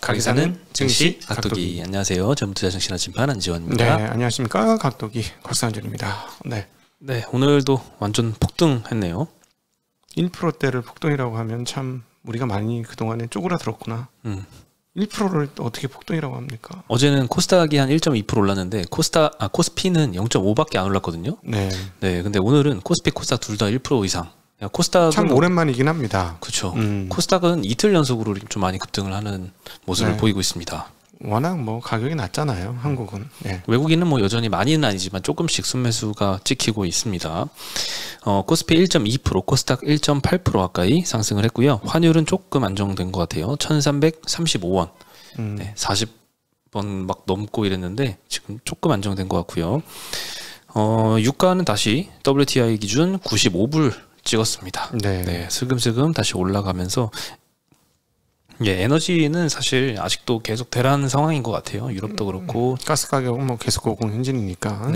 가기사는 증시 각도기. 안녕하세요. 전투자증시나 진판 안지원입니다. 네, 안녕하십니까. 각도기 곽상준입니다. 네, 오늘도 완전 폭등했네요. 1%대를 폭등이라고 하면 참 우리가 많이 그동안에 쪼그라들었구나. 1%를 어떻게 폭등이라고 합니까? 어제는 코스닥이 한 1.2% 올랐는데 코스피는 0.5밖에 안 올랐거든요. 네. 네, 근데 오늘은 코스피, 코스닥 둘 다 1% 이상. 코스닥은 참 오랜만이긴 합니다. 그렇죠. 코스닥은 이틀 연속으로 좀 많이 급등을 하는 모습을 보이고 있습니다. 워낙 뭐 가격이 낮잖아요, 한국은. 네. 외국인은 뭐 여전히 많이는 아니지만 조금씩 순매수가 찍히고 있습니다. 코스피 1.2%, 코스닥 1.8% 가까이 상승을 했고요. 환율은 조금 안정된 것 같아요. 1,335원. 네, 40원 막 넘고 이랬는데 지금 조금 안정된 것 같고요. 유가는 다시 WTI 기준 95불 찍었습니다. 네, 슬금슬금 다시 올라가면서 에너지는 사실 아직도 계속 대란 상황인 것 같아요. 유럽도 그렇고 가스 가격은 뭐 계속 고공행진이니까.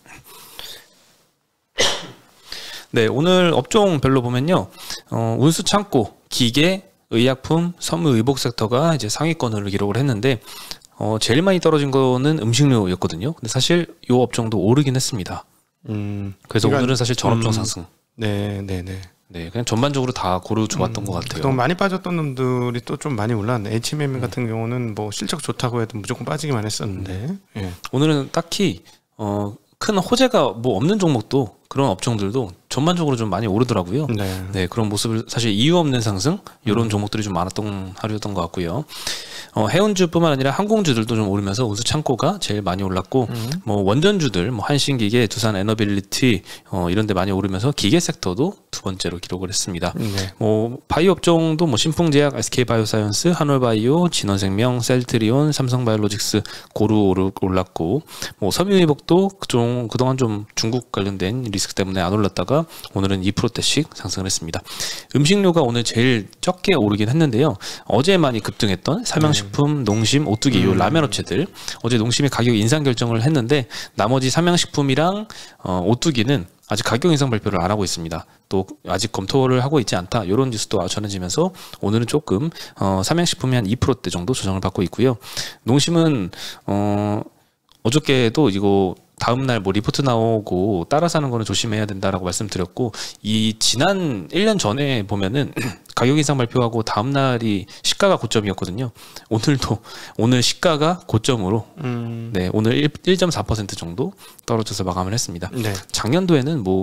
네, 오늘 업종별로 보면요, 운수 창고, 기계, 의약품, 섬유 의복 섹터가 이제 상위권을 기록을 했는데 제일 많이 떨어진 거는 음식료였거든요. 근데 사실 이 업종도 오르긴 했습니다. 그래서 그러니까, 오늘은 사실 전업종 상승. 네, 그냥 전반적으로 다 고루 좋았던 것 같아요. 그동안 많이 빠졌던 놈들이 또 좀 많이 올랐네. HMM 같은 경우는 뭐 실적 좋다고 해도 무조건 빠지기만 했었는데. 오늘은 딱히 큰 호재가 뭐 없는 종목도 그런 업종들도 전반적으로 좀 많이 오르더라고요. 네, 그런 모습을 사실 이유 없는 상승 이런 종목들이 좀 많았던 하루였던 것 같고요. 해운주뿐만 아니라 항공주들도 좀 오르면서 운수 창고가 제일 많이 올랐고 뭐 원전주들, 뭐 한신기계, 두산 에너빌리티 이런 데 많이 오르면서 기계 섹터도 두 번째로 기록을 했습니다. 뭐 바이오 업종도 뭐 신풍제약, SK바이오사이언스, 한올바이오, 진원생명, 셀트리온, 삼성바이오로직스 고루 올랐고 뭐 섬유의복도 그동안 좀 중국 관련된 리스크 때문에 안 올랐다가 오늘은 2%대씩 상승을 했습니다. 음식료가 오늘 제일 적게 오르긴 했는데요. 어제 많이 급등했던 삼양식품, 농심, 오뚜기 요 라면 업체들, 어제 농심이 가격 인상 결정을 했는데 나머지 삼양식품이랑 오뚜기는 아직 가격 인상 발표를 안 하고 있습니다. 또 아직 검토를 하고 있지 않다, 이런 뉴스도 전해지면서 오늘은 조금 삼양식품이 한 2%대 정도 조정을 받고 있고요. 농심은 어저께도 이거 다음날 뭐 리포트 나오고 따라서 하는 거는 조심해야 된다라고 말씀드렸고, 이 지난 1년 전에 보면은 가격 인상 발표하고 다음날이 시가가 고점이었거든요. 오늘 시가가 고점으로 네, 오늘 1.4% 정도 떨어져서 마감을 했습니다. 작년도에는 뭐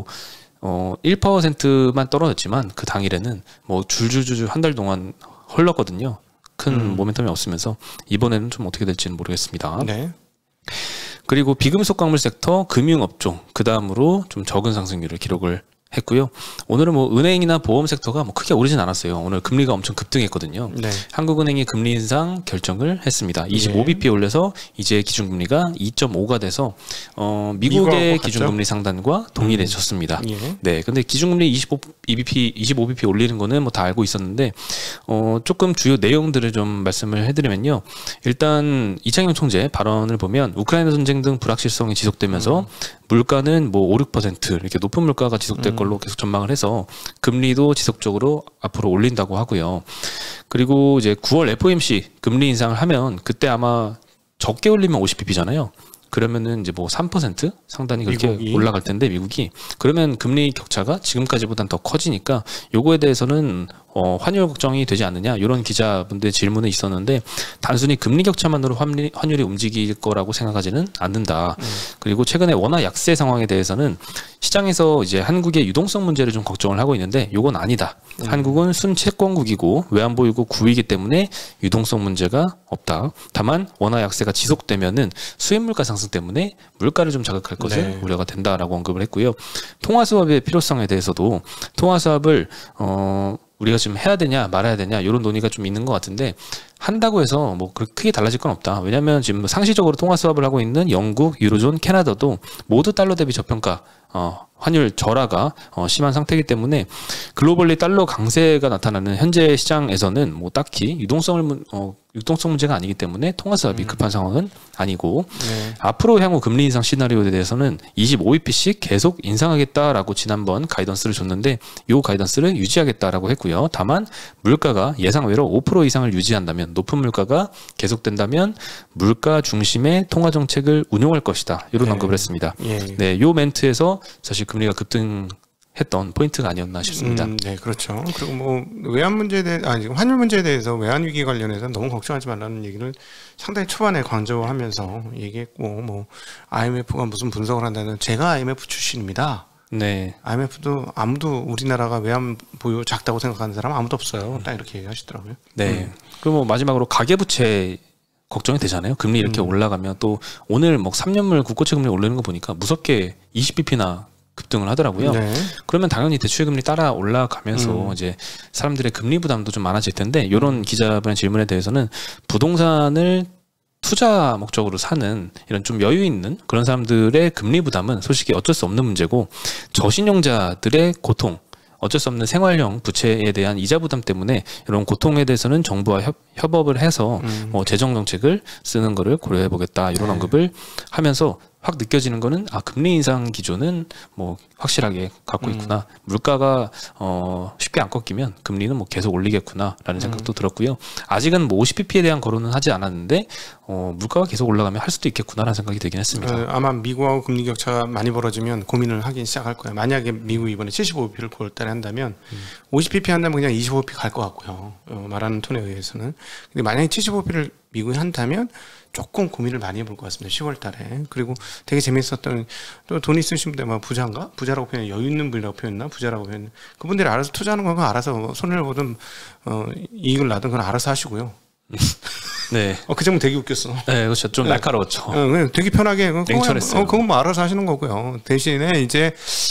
1%만 떨어졌지만 그 당일에는 뭐 줄줄줄 한 달 동안 흘렀거든요. 큰 모멘텀이 없으면서 이번에는 좀 어떻게 될지는 모르겠습니다. 그리고 비금속 광물 섹터, 금융업종, 그 다음으로 좀 적은 상승률을 기록을 했고요. 오늘은 뭐 은행이나 보험 섹터가 뭐 크게 오르진 않았어요. 오늘 금리가 엄청 급등했거든요. 한국은행이 금리 인상 결정을 했습니다. 25bp 올려서 이제 기준금리가 2.5가 돼서 미국의 기준금리 상단과 동일해졌습니다. 네, 근데 기준금리 25bp 올리는 거는 뭐 다 알고 있었는데 조금 주요 내용들을 좀 말씀을 해드리면요. 일단 이창용 총재 발언을 보면 우크라이나 전쟁 등 불확실성이 지속되면서 물가는 뭐 5, 6% 이렇게 높은 물가가 지속될 걸로 계속 전망을 해서 금리도 지속적으로 앞으로 올린다고 하고요. 그리고 이제 9월 FOMC 금리 인상을 하면 그때 아마 적게 올리면 50bp잖아요. 그러면은 이제 뭐 3% 상단이 그렇게 미국이 올라갈 텐데 미국이, 그러면 금리 격차가 지금까지보단 더 커지니까 요거에 대해서는 환율 걱정이 되지 않느냐, 이런 기자분들의 질문이 있었는데 단순히 금리 격차만으로 환율이 움직일 거라고 생각하지는 않는다. 그리고 최근에 원화 약세 상황에 대해서는 시장에서 이제 한국의 유동성 문제를 좀 걱정을 하고 있는데 요건 아니다. 한국은 순채권국이고 외환보유국 9위이기 때문에 유동성 문제가 없다. 다만 원화 약세가 지속되면은 수입물가 상승 때문에 물가를 좀 자극할 것을 우려가 된다라고 언급을 했고요. 통화수합의 필요성에 대해서도 통화수합을 우리가 지금 해야 되냐 말아야 되냐 이런 논의가 좀 있는 것 같은데, 한다고 해서 뭐 그렇게 크게 달라질 건 없다. 왜냐하면 지금 상시적으로 통화 수합을 하고 있는 영국, 유로존, 캐나다도 모두 달러 대비 저평가, 환율 절하가 심한 상태이기 때문에 융통성 문제가 아니기 때문에 통화사업이 급한 상황은 아니고 앞으로 향후 금리 인상 시나리오에 대해서는 25bp씩 계속 인상하겠다라고 지난번 가이던스를 줬는데 이 가이던스를 유지하겠다라고 했고요. 다만 물가가 예상외로 5% 이상을 유지한다면 높은 물가가 계속된다면 물가 중심의 통화 정책을 운용할 것이다. 이런 언급을 했습니다. 네, 요 멘트에서 사실 금리가 급등했던 포인트가 아니었나 싶습니다. 네, 그렇죠. 그리고 뭐 외환 문제에 대해 지금 환율 문제에 대해서 외환 위기 관련해서 너무 걱정하지 말라는 얘기를 상당히 초반에 강조하면서 얘기했고 뭐 IMF가 무슨 분석을 한다는 제가 IMF 출신입니다. 네. IMF도 아무도 우리나라가 외환 보유 작다고 생각하는 사람 아무도 없어요. 딱 이렇게 얘기하시더라고요. 네. 그리고 뭐 마지막으로 가계부채 걱정이 되잖아요. 금리 이렇게 올라가면 또 오늘 뭐 3년물 국고채 금리 오르는 거 보니까 무섭게 20bp나 급등을 하더라고요. 네. 그러면 당연히 대출 금리 따라 올라가면서 이제 사람들의 금리 부담도 좀 많아질 텐데 이런 기자분의 질문에 대해서는 부동산을 투자 목적으로 사는 이런 좀 여유 있는 그런 사람들의 금리 부담은 솔직히 어쩔 수 없는 문제고 저신용자들의 고통 어쩔 수 없는 생활형 부채에 대한 이자 부담 때문에 이런 고통에 대해서는 정부와 협업을 해서 뭐 재정 정책을 쓰는 거를 고려해 보겠다 이런 언급을 하면서 확 느껴지는 거는 금리 인상 기조는 뭐 확실하게 갖고 있구나. 물가가 쉽게 안 꺾이면 금리는 뭐 계속 올리겠구나라는 생각도 들었고요. 아직은 뭐 50bp에 대한 거론은 하지 않았는데 물가가 계속 올라가면 할 수도 있겠구나라는 생각이 들긴 했습니다. 아마 미국하고 금리 격차가 많이 벌어지면 고민을 하긴 시작할 거예요. 만약에 미국이 이번에 75bp를 9월달에 한다면 50bp 한다면 그냥 25bp 갈 것 같고요. 말하는 톤에 의해서는. 근데 만약에 75bp를 미국이 한다면 조금 고민을 많이 해볼 것 같습니다. 10월 달에. 그리고 되게 재밌었던 또 돈 있으신 분들 뭐 부자인가? 부자라고 표현해 여유 있는 분이라고 표현했나? 부자라고 표현. 그분들이 알아서 투자하는 건 알아서 손해를 보든 이익을 나든 그건 알아서 하시고요. 네. 그 점은 되게 웃겼어. 네, 그렇죠. 좀 날카로웠죠. 그냥 되게 편하게 냉철했어요. 그건 뭐 알아서 하시는 거고요. 대신에 이제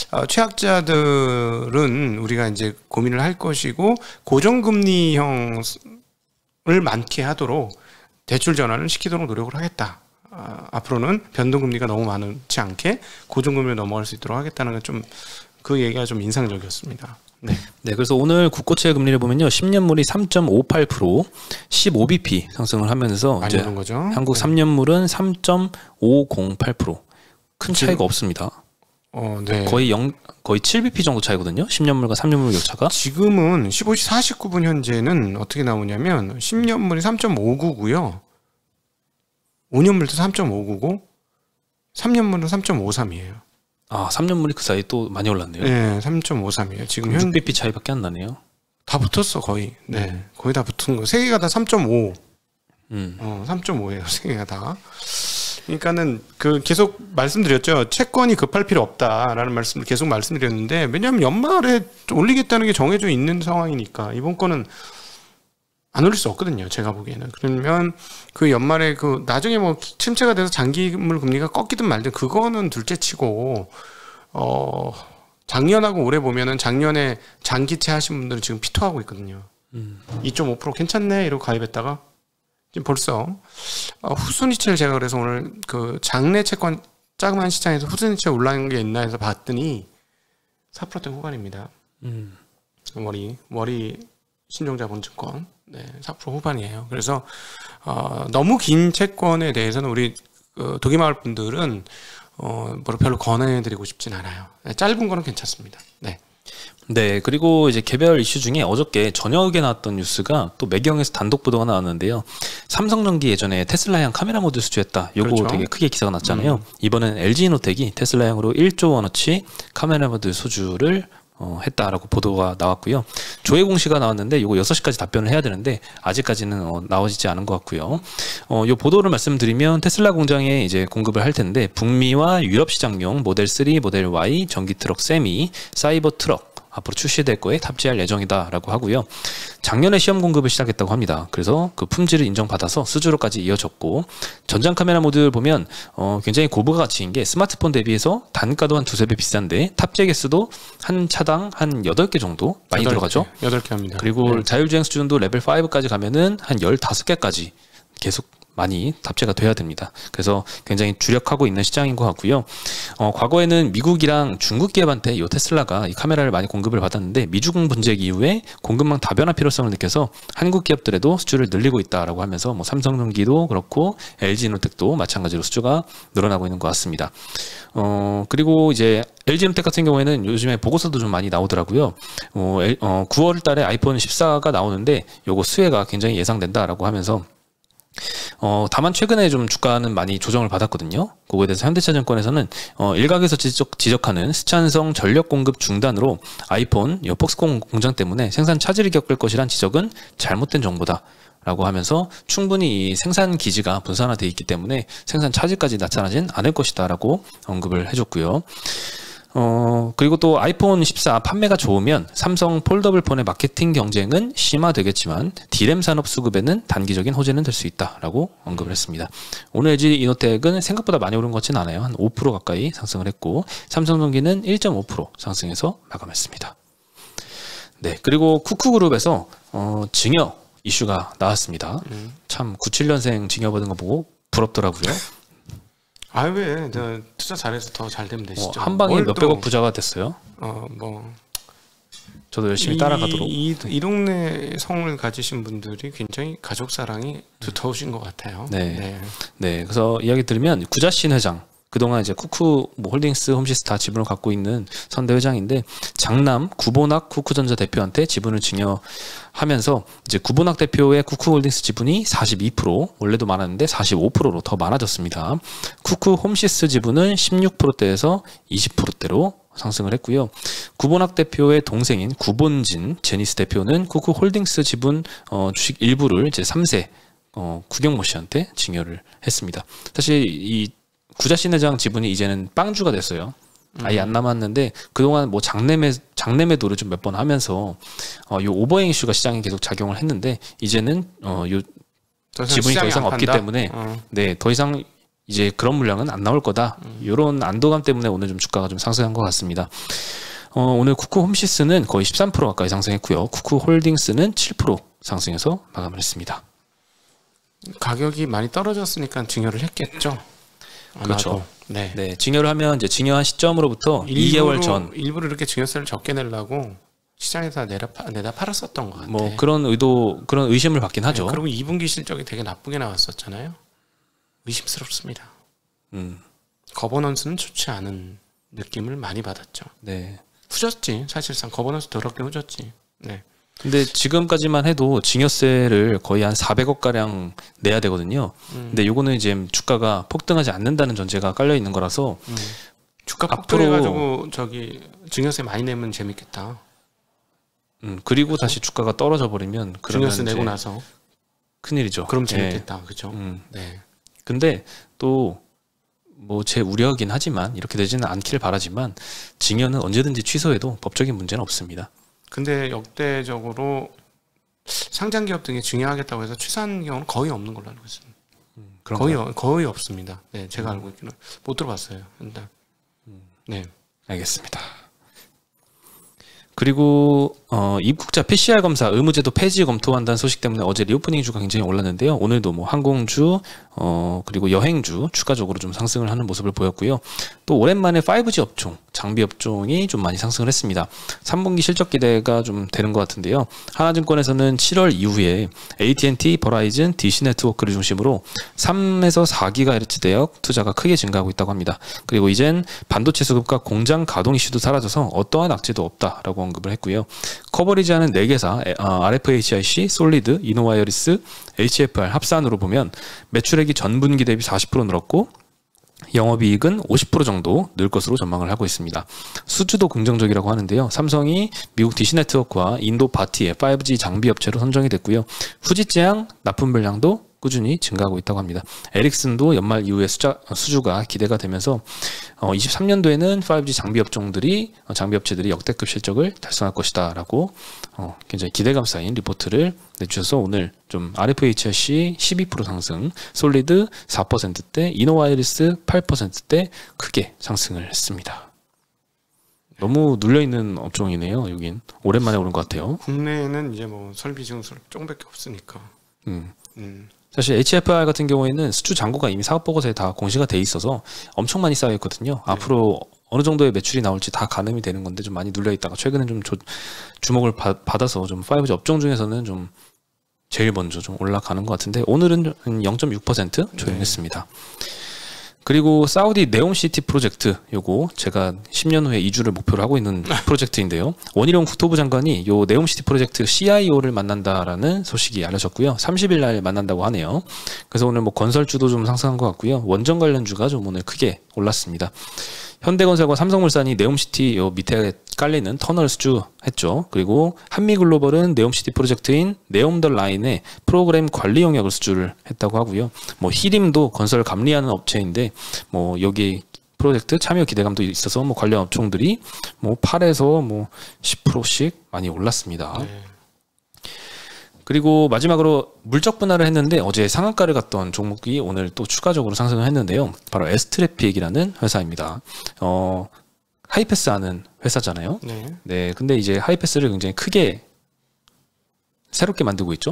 최악자들은 우리가 이제 고민을 할 것이고 고정금리형을 많게 하도록 대출 전환을 시키도록 노력을 하겠다. 앞으로는 변동금리가 너무 많지 않게 고정금리로 넘어갈 수 있도록 하겠다는 건 좀 그 얘기가 좀 인상적이었습니다. 네. 네, 그래서 오늘 국고채 금리를 보면요, 10년물이 3.58%, 15bp 상승을 하면서 이제 거죠? 한국 3년물은 3.508%, 큰 차이가 없습니다. 네. 거의 7bp 정도 차이거든요. 10년물과 3년물 격차가. 지금은 15시 49분 현재는 어떻게 나오냐면 10년물이 3.59고요. 5년물도 3.599, 3년물은 3.53이에요. 3년물이 그 사이 또 많이 올랐네요. 네, 3.53이에요. 지금 6bp 차이밖에 안 나네요. 다 붙었어, 거의. 네. 거의 다 붙은 거. 세 개가 다 3.5. 3.5예요. 세 개가 다. 그러니까는 계속 말씀드렸죠. 채권이 급할 필요 없다라는 말씀을 계속 말씀드렸는데, 왜냐하면 연말에 올리겠다는 게 정해져 있는 상황이니까 이번 거는 안 올릴 수 없거든요. 제가 보기에는. 그러면 그 연말에 나중에 뭐 침체가 돼서 장기물 금리가 꺾이든 말든 그거는 둘째치고 작년하고 올해 보면은 작년에 장기채 하신 분들은 지금 피토하고 있거든요. 2.5% 괜찮네 이러고 가입했다가 지금 벌써 후순위채를 제가 그래서 오늘 장내 채권 자그마한 시장에서 후순위채 올라간 게 있나 해서 봤더니 4%대 후반입니다. 머리 신종자본증권 4% 후반이에요. 그래서 너무 긴 채권에 대해서는 우리 도기마을 분들은 별로 권해드리고 싶진 않아요. 짧은 거는 괜찮습니다. 네, 그리고 이제 개별 이슈 중에 어저께 저녁에 나왔던 뉴스가 또 매경에서 단독 보도가 나왔는데요. 삼성전기 예전에 테슬라형 카메라 모듈 수주했다. 요거 그렇죠. 되게 크게 기사가 났잖아요. 이번엔 LG이노텍이 테슬라형으로 1조 원어치 카메라 모듈 수주를 했다라고 보도가 나왔고요. 조회 공시가 나왔는데 이거 6시까지 답변을 해야 되는데 아직까지는 나오지 않은 것 같고요. 이 보도를 말씀드리면 테슬라 공장에 이제 공급을 할 텐데 북미와 유럽 시장용 모델 3, 모델 Y, 전기 트럭 세미, 사이버 트럭 앞으로 출시될 거에 탑재할 예정이다라고 하고요. 작년에 시험 공급을 시작했다고 합니다. 그래서 그 품질을 인정받아서 수주로까지 이어졌고 전장 카메라 모듈 보면 굉장히 고부가 가치인 게 스마트폰 대비해서 단가도 한 2~3배 비싼데 탑재 개수도 한 차당 한 8개 정도 많이 8개, 들어가죠. 8개 합니다. 그리고 자율주행 수준도 레벨 5까지 가면은 한 15개까지 계속 많이 탑재가 돼야 됩니다. 그래서 굉장히 주력하고 있는 시장인 것 같고요. 과거에는 미국이랑 중국 기업한테 이 테슬라가 이 카메라를 많이 공급을 받았는데 미중 분쟁 이후에 공급망 다변화 필요성을 느껴서 한국 기업들에도 수주를 늘리고 있다라고 하면서 뭐 삼성전기도 그렇고 LG노텍도 마찬가지로 수주가 늘어나고 있는 것 같습니다. 그리고 이제 LG노텍 같은 경우에는 요즘에 보고서도 좀 많이 나오더라고요. 9월 달에 아이폰 14가 나오는데 요거 수혜가 굉장히 예상된다라고 하면서 다만 최근에 좀 주가는 많이 조정을 받았거든요. 그거에 대해서 현대차증권에서는 일각에서 지적하는 스촨성 전력 공급 중단으로 아이폰 폭스콘 공장 때문에 생산 차질이 겪을 것이란 지적은 잘못된 정보다 라고 하면서 충분히 이 생산 기지가 분산화되어 있기 때문에 생산 차질까지 나타나진 않을 것이다 라고 언급을 해줬고요. 그리고 또 아이폰 14 판매가 좋으면 삼성 폴더블 폰의 마케팅 경쟁은 심화되겠지만 D램 산업 수급에는 단기적인 호재는 될 수 있다라고 언급을 했습니다. 오늘 LG 이노텍은 생각보다 많이 오른 것 같지는 않아요. 한 5% 가까이 상승을 했고 삼성전기는 1.5% 상승해서 마감했습니다. 네, 그리고 쿠쿠그룹에서 증여 이슈가 나왔습니다. 참 97년생 증여 받은 거 보고 부럽더라고요. 아 왜? 내가 투자 잘해서 더 잘 되면 되시죠. 한 방에 몇백억 부자가 됐어요. 뭐 저도 열심히 따라가도록. 이 동네 성을 가지신 분들이 굉장히 가족 사랑이 두터우신 것 같아요. 네. 그래서 이야기 들으면 구자신 회장. 그동안 이제 쿠쿠 홀딩스 홈시스타 지분을 갖고 있는 선대 회장인데 장남 구본학 쿠쿠전자 대표한테 지분을 증여하면서 이제 구본학 대표의 쿠쿠 홀딩스 지분이 42%, 원래도 많았는데 45%로 더 많아졌습니다. 쿠쿠 홈시스 지분은 16%대에서 20%대로 상승을 했고요. 구본학 대표의 동생인 구본진 제니스 대표는 쿠쿠 홀딩스 지분 주식 일부를 이제 3세 구경모 씨한테 증여를 했습니다. 사실 이 구자신 회장 지분이 이제는 빵주가 됐어요. 아예 안 남았는데 그동안 뭐 장래매도를 좀 몇 번 하면서 요 오버행 이슈가 시장에 계속 작용을 했는데 이제는 요 지분이 더 이상 없기 때문에 더 이상 이제 그런 물량은 안 나올 거다. 이런 안도감 때문에 오늘 좀 주가가 좀 상승한 것 같습니다. 오늘 쿠쿠 홈시스는 거의 13% 가까이 상승했고요. 쿠쿠 홀딩스는 7% 상승해서 마감을 했습니다. 가격이 많이 떨어졌으니까 증여를 했겠죠. 그렇죠. 네, 증여를 하면 이제 증여한 시점으로부터 2개월 전 일부러 이렇게 증여세를 적게 내려고 시장에서 내다 팔았었던 것 같아요. 뭐 그런 의심을 받긴 하죠. 그리고 2분기 실적이 되게 나쁘게 나왔었잖아요. 의심스럽습니다. 거버넌스는 좋지 않은 느낌을 많이 받았죠. 네, 후졌지. 사실상 거버넌스 더럽게 후졌지. 네. 근데 지금까지만 해도 증여세를 거의 한 400억 가량 내야 되거든요. 근데 요거는 이제 주가가 폭등하지 않는다는 전제가 깔려 있는 거라서 주가 폭등해가지고 저기 증여세 많이 내면 재밌겠다. 그리고 그렇죠? 다시 주가가 떨어져 버리면 증여세 내고 나서 큰일이죠. 그럼 재밌겠다, 그렇죠? 네. 근데 또 뭐 제 우려이긴 하지만 이렇게 되지는 않기를 바라지만 증여는 언제든지 취소해도 법적인 문제는 없습니다. 근데 역대적으로 상장기업 등에 증여하겠다고 해서 취소한 경우는 거의 없는 걸로 알고 있습니다. 거의 없습니다. 네, 제가 알고 있기는 못 들어봤어요. 일단. 네, 알겠습니다. 그리고 입국자 PCR 검사 의무제도 폐지 검토한다는 소식 때문에 어제 리오프닝 주가 굉장히 올랐는데요. 오늘도 뭐 항공주 그리고 여행주 추가적으로 좀 상승을 하는 모습을 보였고요. 또 오랜만에 5G 업종, 장비 업종이 좀 많이 상승을 했습니다. 3분기 실적 기대가 좀 되는 것 같은데요. 하나증권에서는 7월 이후에 AT&T, 버라이즌, DC네트워크를 중심으로 3에서 4GHz 대역 투자가 크게 증가하고 있다고 합니다. 그리고 이젠 반도체 수급과 공장 가동 이슈도 사라져서 어떠한 악재도 없다라고 언급을 했고요. 커버리지하는 4개사 RFHIC, 솔리드, 이노와이어리스, HFR 합산으로 보면 매출액이 전분기 대비 40% 늘었고 영업이익은 50% 정도 늘 것으로 전망을 하고 있습니다. 수주도 긍정적이라고 하는데요. 삼성이 미국 디시네트워크와 인도 바티의 5G 장비 업체로 선정이 됐고요. 후지제양 납품 물량도 꾸준히 증가하고 있다고 합니다. 에릭슨도 연말 이후에 수주가 기대가 되면서 23년도에는 5G 장비 업체들이 역대급 실적을 달성할 것이다 라고 굉장히 기대감 쌓인 리포트를 내주셔서 오늘 좀 RFHC 12% 상승, 솔리드 4%대, 이노와이리스 8%대 크게 상승을 했습니다. 너무 눌려있는 업종이네요. 여긴 오랜만에 오른 것 같아요. 국내에는 이제 뭐 설비 증설 조금밖에 없으니까. 사실 HFR 같은 경우에는 수주 잔고가 이미 사업 보고서에 다 공시가 돼 있어서 엄청 많이 쌓여 있거든요. 네. 앞으로 어느 정도의 매출이 나올지 다 가늠이 되는 건데 좀 많이 눌려 있다가 최근에 좀 주목을 받아서 좀 5G 업종 중에서는 좀 제일 먼저 좀 올라가는 것 같은데 오늘은 0.6% 조용했습니다. 그리고 사우디 네옴시티 프로젝트, 요거 제가 10년 후에 이주를 목표로 하고 있는 프로젝트인데요. 원희룡 국토부 장관이 요 네옴시티 프로젝트 CIO를 만난다라는 소식이 알려졌고요. 30일 날 만난다고 하네요. 그래서 오늘 뭐 건설주도 좀 상승한 것 같고요. 원전 관련주가 좀 오늘 크게 올랐습니다. 현대건설과 삼성물산이 네옴시티 요 밑에 깔리는 터널 수주했죠. 그리고 한미글로벌은 네옴시티 프로젝트인 네옴더라인의 프로그램 관리 영역을 수주를 했다고 하고요. 뭐 히림도 건설 감리하는 업체인데 뭐 여기 프로젝트 참여 기대감도 있어서 뭐 관련 업종들이 뭐 8에서 뭐 10%씩 많이 올랐습니다. 네. 그리고 마지막으로 물적 분할을 했는데 어제 상한가를 갔던 종목이 오늘 또 추가적으로 상승을 했는데요. 바로 에스트래픽이라는 회사입니다. 하이패스 하는 회사잖아요. 네. 근데 이제 하이패스를 굉장히 크게 새롭게 만들고 있죠.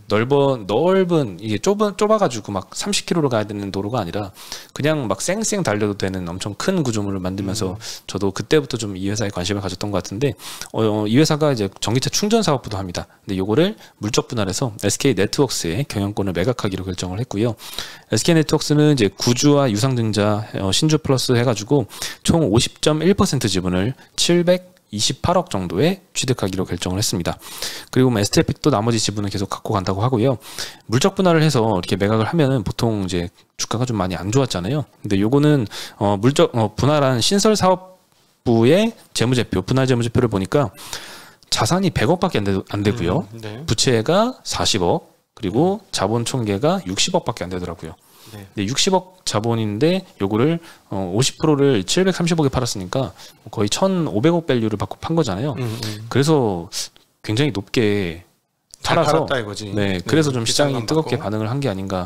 넓은 이게 좁아가지고 막 30km로 가야 되는 도로가 아니라 그냥 막 쌩쌩 달려도 되는 엄청 큰 구조물을 만들면서 저도 그때부터 좀 이 회사에 관심을 가졌던 것 같은데 이 회사가 이제 전기차 충전 사업부도 합니다. 근데 요거를 물적 분할해서 SK 네트워크스의 경영권을 매각하기로 결정을 했고요. SK 네트워크스는 이제 구주와 유상증자 신주 플러스 해가지고 총 50.1% 지분을 728억 정도에 취득하기로 결정을 했습니다. 그리고 뭐 에스트래픽도 나머지 지분은 계속 갖고 간다고 하고요. 물적 분할을 해서 이렇게 매각을 하면은 보통 이제 주가가 좀 많이 안 좋았잖아요. 근데 요거는 물적 분할한 신설 사업부의 재무제표, 분할 재무제표를 보니까 자산이 100억밖에 안 되고요. 네. 부채가 40억, 그리고 자본 총계가 60억밖에 안 되더라고요. 네. 60억 자본인데 요거를 50%를 730억에 팔았으니까 거의 1,500억 밸류를 받고 판 거잖아요. 그래서 굉장히 높게 팔아서 네, 그래서 좀 시장이 뜨겁게 반응을 한 게 아닌가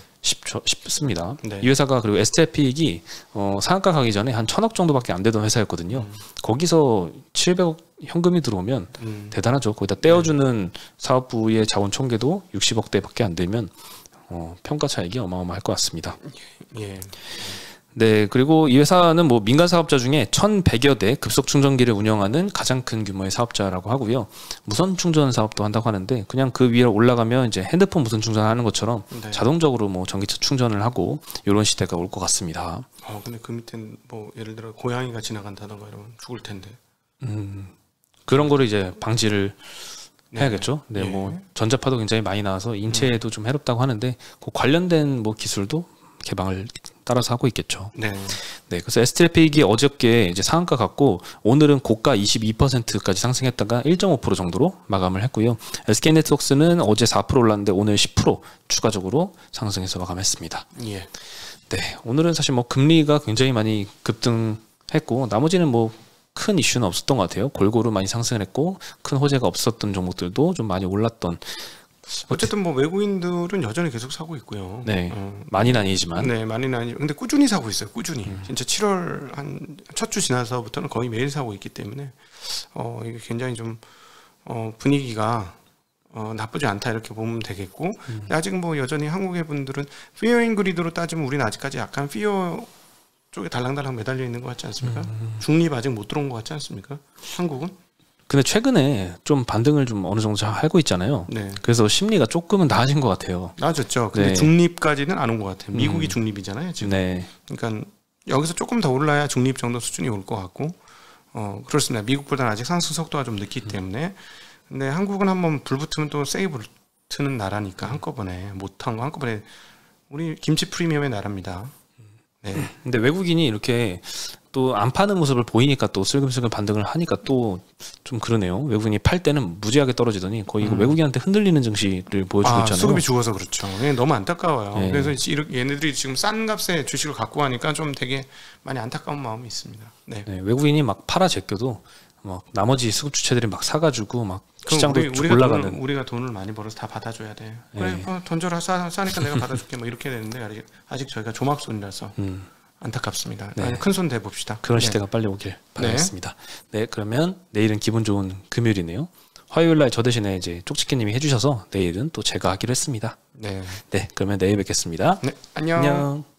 싶습니다. 네. 이 회사가 그리고 에스트래픽이 상한가 가기 전에 한 1,000억 정도밖에 안 되던 회사였거든요. 거기서 700억 현금이 들어오면 대단하죠. 거기다 떼어주는 사업부의 자본 총계도 60억대밖에 안 되면 평가 차익이 어마어마할 것 같습니다. 예. 네, 그리고 이 회사는 뭐 민간 사업자 중에 1,100여 대 급속 충전기를 운영하는 가장 큰 규모의 사업자라고 하고요. 무선 충전 사업도 한다고 하는데 그냥 그 위에 올라가면 이제 핸드폰 무선 충전하는 것처럼 네. 자동적으로 뭐 전기차 충전을 하고 이런 시대가 올 것 같습니다. 근데 그 밑엔 뭐 예를 들어 고양이가 지나간다던가 이러면 죽을 텐데. 그런 거를 이제 방지를 해야겠죠. 네, 예. 뭐 전자파도 굉장히 많이 나와서 인체에도 좀 해롭다고 하는데 그 관련된 뭐 기술도 개방을 따라서 하고 있겠죠. 네. 네, 그래서 에스트래픽이 어저께 이제 상한가 갔고 오늘은 고가 22%까지 상승했다가 1.5% 정도로 마감을 했고요. SK 네트워크스는 어제 4% 올랐는데 오늘 10% 추가적으로 상승해서 마감했습니다. 예. 네, 오늘은 사실 뭐 금리가 굉장히 많이 급등했고 나머지는 뭐 큰 이슈는 없었던 것 같아요. 골고루 많이 상승을 했고 큰 호재가 없었던 종목들도 좀 많이 올랐던. 어쨌든 뭐 외국인들은 여전히 계속 사고 있고요. 네, 많이는 아니지만. 네, 많이는 아니죠. 근데 꾸준히 사고 있어요. 꾸준히. 진짜 7월 한 첫 주 지나서부터는 거의 매일 사고 있기 때문에 이게 굉장히 좀 분위기가 나쁘지 않다 이렇게 보면 되겠고 아직 뭐 여전히 한국의 분들은 피어 인 그리드로 따지면 우리는 아직까지 약간 피어 쪽에 달랑달랑 매달려 있는 것 같지 않습니까? 중립 아직 못 들어온 것 같지 않습니까? 한국은? 근데 최근에 좀 반등을 좀 어느 정도 하고 있잖아요. 네. 그래서 심리가 조금은 나아진 것 같아요. 나아졌죠. 근데 네. 중립까지는 안 온 것 같아요. 미국이 중립이잖아요, 지금. 네. 그러니까 여기서 조금 더 올라야 중립 정도 수준이 올 것 같고, 그렇습니다. 미국보다는 아직 상승 속도가 좀 늦기 때문에. 근데 한국은 한번 불 붙으면 또 세게 붙는 나라니까 한꺼번에 못한 거 한꺼번에 우리 김치 프리미엄의 나라입니다. 네. 근데 외국인이 이렇게 또 안 파는 모습을 보이니까 또 슬금슬금 반등을 하니까 또 좀 그러네요. 외국인이 팔 때는 무지하게 떨어지더니 거의 외국인한테 흔들리는 증시를 보여주고 있잖아요. 수급이 죽어서 그렇죠. 너무 안타까워요. 네. 그래서 얘네들이 지금 싼 값에 주식을 갖고 가니까 좀 되게 많이 안타까운 마음이 있습니다. 네. 네, 외국인이 막 팔아 제껴도 막 나머지 수급 주체들이 막 사가지고 막 시장도 올라가는. 우리가 돈을 많이 벌어서 다 받아줘야 돼. 그래, 네. 던져라 싸니까 내가 받아줄게. 뭐 이렇게 되는데 아직 저희가 조막손이라서 안타깝습니다. 네. 큰 손 대봅시다. 그런 시대가 빨리 오길 바라겠습니다. 네. 네, 그러면 내일은 기분 좋은 금요일이네요. 화요일 날 저 대신에 이제 쪽지기님이 해주셔서 내일은 또 제가 하기로 했습니다. 네. 네, 그러면 내일 뵙겠습니다. 네, 안녕. 안녕.